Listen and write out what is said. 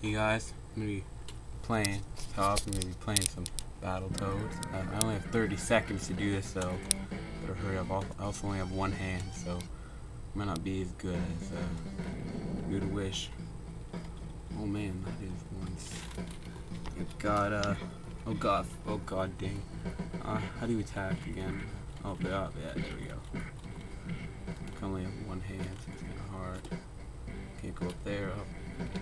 Hey guys, I'm gonna be playing top. I'm gonna be playing some BattleToads. I only have 30 seconds to do this, so better hurry up. I also only have one hand, so it might not be as good as you'd wish. Oh man, that is once. Oh god, dang. How do you attack again? Oh yeah, there we go. I can only have one hand, so it's kind of hard. Can't go up there. Oh.